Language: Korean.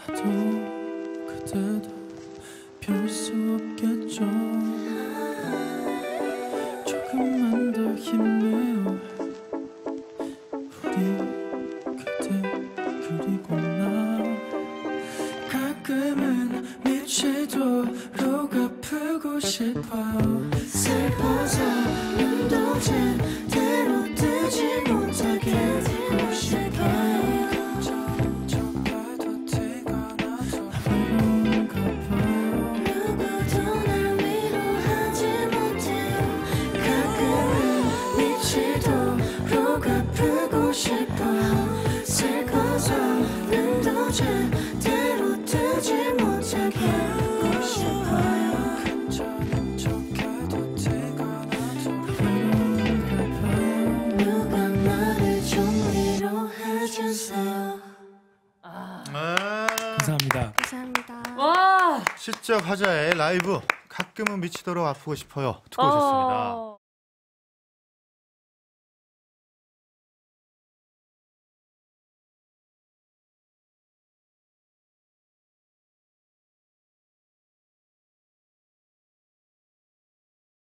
나도 그때도 별 수 없겠죠. 조금만 더 힘내요. 우리 그때 그리고 나 가끔은 미치도록 아프고 싶어요. 슬퍼서 눈도 제대로 뜨지 못하게 하고 싶어요. 제대로 뜨지 못하게 하고 싶어요. 누가 나를 좀 위로해주세요. 감사합니다. 감사합니다. 와. 시적 화자의 라이브 가끔은 미치도록 아프고 싶어요 듣고 오셨습니다.